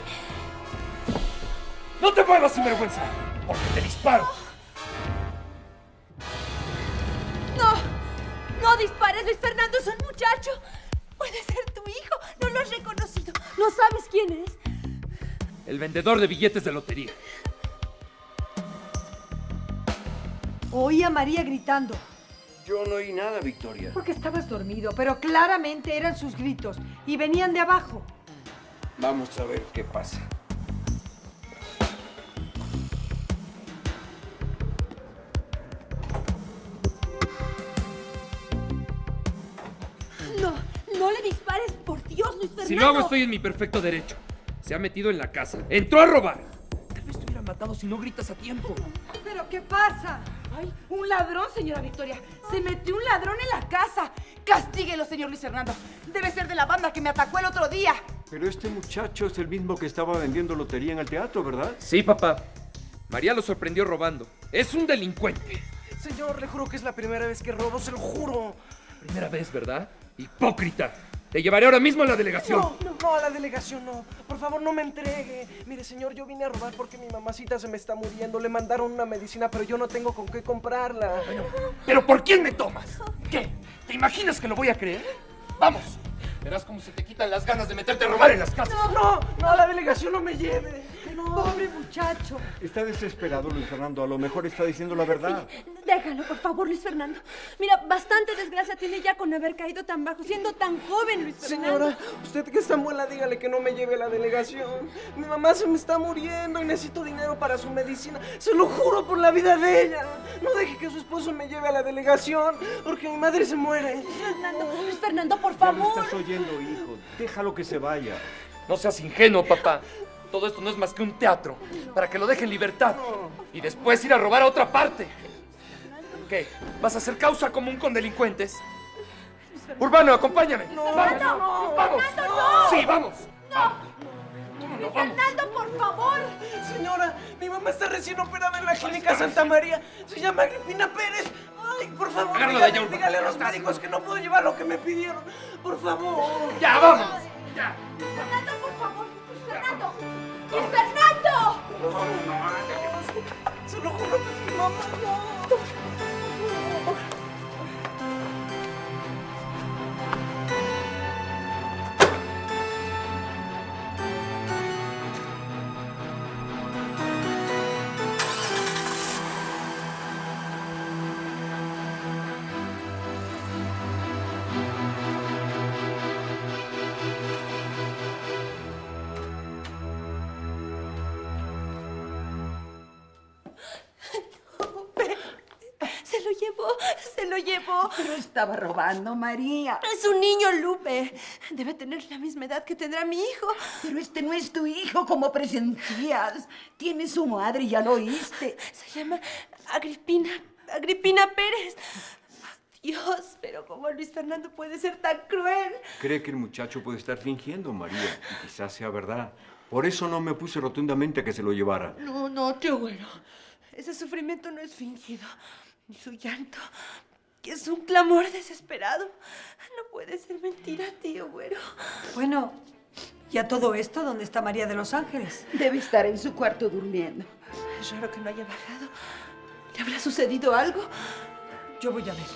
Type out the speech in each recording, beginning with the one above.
¡No te muevas, sinvergüenza! ¡Porque te disparo! ¡No! ¡No dispares, Luis Fernando! ¡Es un muchacho! ¡Puede ser tu hijo! ¡No lo has reconocido! ¿No sabes quién es? El vendedor de billetes de lotería. Oí a María gritando. Yo no oí nada, Victoria. Porque estabas dormido, pero claramente eran sus gritos y venían de abajo. Vamos a ver qué pasa. No, no le dispares, por Dios, Luis Fernando. Si lo hago, estoy en mi perfecto derecho. Se ha metido en la casa. ¡Entró a robar! Tal vez te hubiera matado si no gritas a tiempo. ¿Pero qué pasa? ¡Ay! Un ladrón, señora Victoria. Se metió un ladrón en la casa. Castíguelo, señor Luis Fernando. Debe ser de la banda que me atacó el otro día. Pero este muchacho es el mismo que estaba vendiendo lotería en el teatro, ¿verdad? Sí, papá. María lo sorprendió robando. Es un delincuente. Señor, le juro que es la primera vez que robo, se lo juro. Primera vez, ¿verdad? ¡Hipócrita! Te llevaré ahora mismo a la delegación. No, a la delegación no. Por favor, no me entregue. Mire, señor, yo vine a robar porque mi mamacita se me está muriendo. Le mandaron una medicina, pero yo no tengo con qué comprarla. ¿Pero por quién me tomas? ¿Qué? ¿Te imaginas que lo voy a creer? ¡Vamos! Verás cómo se te quitan las ganas de meterte a robar en las casas. No, a la delegación no me lleve. Pobre muchacho. Está desesperado, Luis Fernando. A lo mejor está diciendo la verdad. Sí, déjalo, por favor, Luis Fernando. Mira, bastante desgracia tiene ya con haber caído tan bajo, siendo tan joven, Luis Fernando. Señora, usted que es tan buena, dígale que no me lleve a la delegación. Mi mamá se me está muriendo y necesito dinero para su medicina. Se lo juro por la vida de ella. No deje que su esposo me lleve a la delegación porque mi madre se muere. Luis Fernando, por Ya lo favor. estás oyendo, hijo. Déjalo que se vaya. No seas ingenuo, papá. Todo esto no es más que un teatro, para que lo deje en libertad. Y después ir a robar a otra parte. ¿Qué? ¿Vas a hacer causa común con delincuentes? Urbano, acompáñame. ¡Vamos! ¡Vamos! ¡Sí, vamos! Luis Fernando, por favor. Señora, mi mamá está recién operada en la clínica Santa María. Se llama Agripina Pérez. Ay, por favor, Agárralo de allá, Urbano. dígale a los médicos que no puedo llevar lo que me pidieron. Por favor. ¡Ya, vamos! ¡Ya! Luis Fernando, por favor. Luis Fernando. Luis Fernando. Se lo juro que es mi mamá. No. Se lo llevó. Pero estaba robando, María. Es un niño, Lupe. Debe tener la misma edad que tendrá mi hijo. Pero este no es tu hijo, como presentías. Tiene su madre, ya lo oíste. Se llama Agripina Pérez. Dios, pero ¿cómo Luis Fernando puede ser tan cruel? Cree que el muchacho puede estar fingiendo, María, y quizás sea verdad. Por eso no me opuse rotundamente a que se lo llevara. No, tío Güero. Ese sufrimiento no es fingido. Ni su llanto, que es un clamor desesperado. No puede ser mentira, tío Güero. Bueno, ¿y a todo esto dónde está María de los Ángeles? Debe estar en su cuarto durmiendo. Es raro que no haya bajado. ¿Le habrá sucedido algo? Yo voy a ver.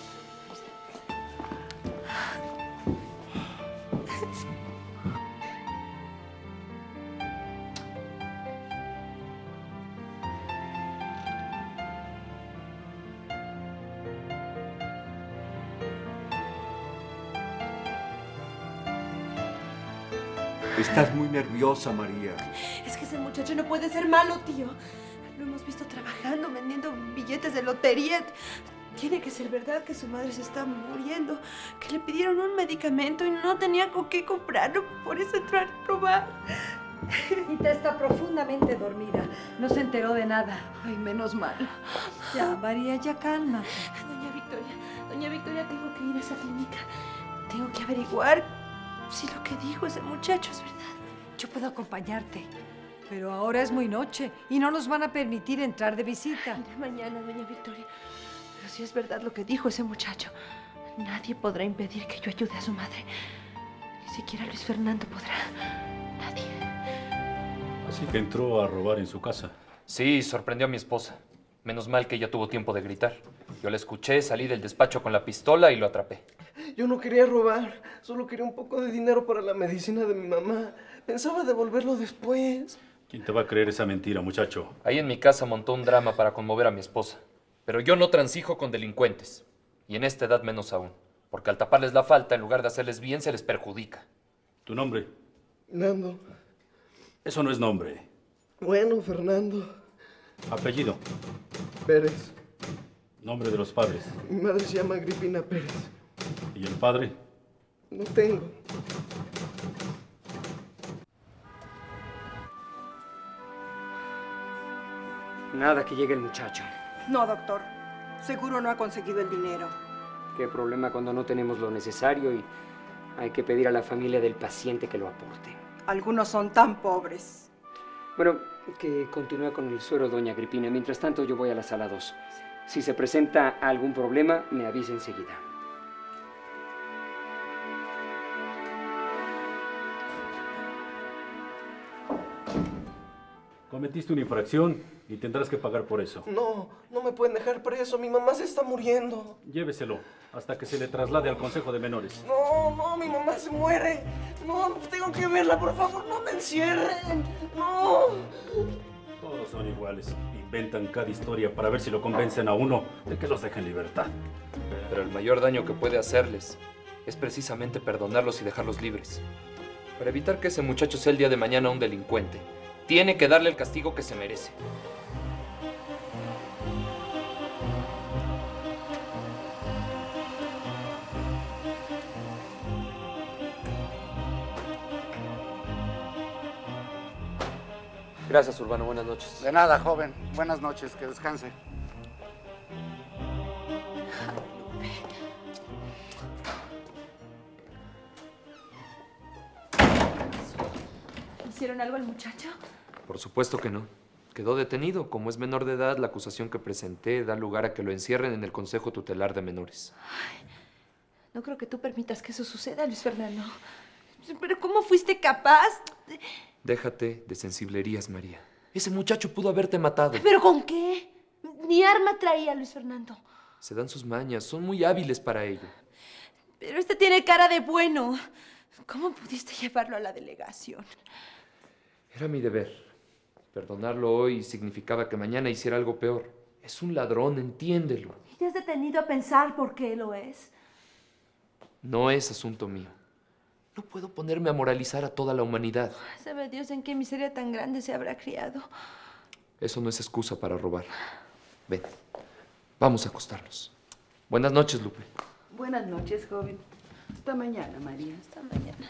Estás muy nerviosa, María. Es que ese muchacho no puede ser malo, tío. Lo hemos visto trabajando, vendiendo billetes de lotería. Tiene que ser verdad que su madre se está muriendo, que le pidieron un medicamento y no tenía con qué comprarlo, por eso entró a robar. Tita está profundamente dormida. No se enteró de nada. Ay, menos mal. Ya, María, ya calma. Doña Victoria, tengo que ir a esa clínica. Tengo que averiguar si lo que dijo ese muchacho es verdad. Yo puedo acompañarte, pero ahora es muy noche y no nos van a permitir entrar de visita. Iré mañana, doña Victoria. Pero si es verdad lo que dijo ese muchacho, nadie podrá impedir que yo ayude a su madre. Ni siquiera Luis Fernando podrá. Nadie. Así que entró a robar en su casa. Sí, sorprendió a mi esposa. Menos mal que ella tuvo tiempo de gritar. Yo la escuché, salí del despacho con la pistola y lo atrapé. Yo no quería robar, solo quería un poco de dinero para la medicina de mi mamá. Pensaba devolverlo después. ¿Quién te va a creer esa mentira, muchacho? Ahí en mi casa montó un drama para conmover a mi esposa. Pero yo no transijo con delincuentes. Y en esta edad menos aún. Porque al taparles la falta, en lugar de hacerles bien, se les perjudica. ¿Tu nombre? Nando. Eso no es nombre. Bueno, Fernando. Apellido. Pérez. Nombre de los padres. Mi madre se llama Agripina Pérez. ¿Y el padre? No tengo. Nada que llegue el muchacho. No, doctor. Seguro no ha conseguido el dinero. Qué problema cuando no tenemos lo necesario y hay que pedir a la familia del paciente que lo aporte. Algunos son tan pobres. Bueno, que continúe con el suero, doña Agripina. Mientras tanto, yo voy a la sala 2. Si se presenta algún problema, me avisa enseguida. Cometiste una infracción y tendrás que pagar por eso. No, no me pueden dejar preso. Mi mamá se está muriendo. Lléveselo hasta que se le traslade al Consejo de Menores. No, mi mamá se muere. No, tengo que verla, por favor, no me encierren. No. Todos son iguales. Inventan cada historia para ver si lo convencen a uno de que los deje en libertad. Pero el mayor daño que puede hacerles es precisamente perdonarlos y dejarlos libres. Para evitar que ese muchacho sea el día de mañana un delincuente, tiene que darle el castigo que se merece. Gracias, Urbano. Buenas noches. De nada, joven. Buenas noches. Que descanse. ¿Hicieron algo al muchacho? Por supuesto que no. Quedó detenido. Como es menor de edad, la acusación que presenté da lugar a que lo encierren en el Consejo Tutelar de Menores. Ay, no creo que tú permitas que eso suceda, Luis Fernando. ¿Pero cómo fuiste capaz? Déjate de sensiblerías, María. Ese muchacho pudo haberte matado. ¿Pero con qué? Ni arma traía, Luis Fernando. Se dan sus mañas. Son muy hábiles para ello. Pero este tiene cara de bueno. ¿Cómo pudiste llevarlo a la delegación? Era mi deber. Perdonarlo hoy significaba que mañana hiciera algo peor. Es un ladrón, entiéndelo. ¿Y te has detenido a pensar por qué lo es? No es asunto mío. No puedo ponerme a moralizar a toda la humanidad. Sabe Dios en qué miseria tan grande se habrá criado. Eso no es excusa para robar. Ven, vamos a acostarnos. Buenas noches, Lupe. Buenas noches, joven. Hasta mañana, María. Hasta mañana.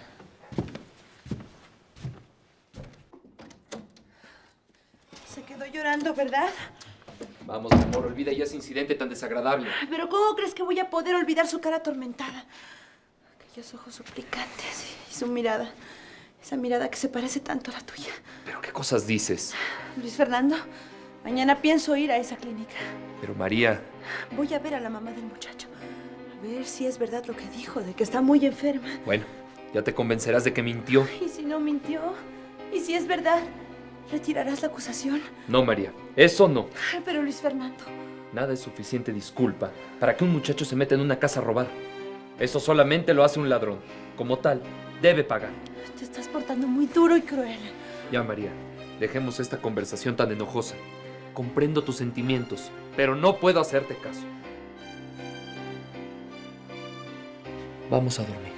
Se quedó llorando, ¿verdad? Vamos, mi amor, olvida ya ese incidente tan desagradable. Pero ¿cómo crees que voy a poder olvidar su cara atormentada? Aquellos ojos suplicantes y su mirada. Esa mirada que se parece tanto a la tuya. ¿Pero qué cosas dices? Luis Fernando, mañana pienso ir a esa clínica. Pero María... Voy a ver a la mamá del muchacho. A ver si es verdad lo que dijo, de que está muy enferma. Bueno, ya te convencerás de que mintió. ¿Y si no mintió? ¿Y si es verdad? ¿Retirarás la acusación? No, María, eso no. Ay, pero Luis Fernando... Nada es suficiente disculpa para que un muchacho se meta en una casa a robar. Eso solamente lo hace un ladrón. Como tal, debe pagar. Te estás portando muy duro y cruel. Ya, María, dejemos esta conversación tan enojosa. Comprendo tus sentimientos, pero no puedo hacerte caso. Vamos a dormir.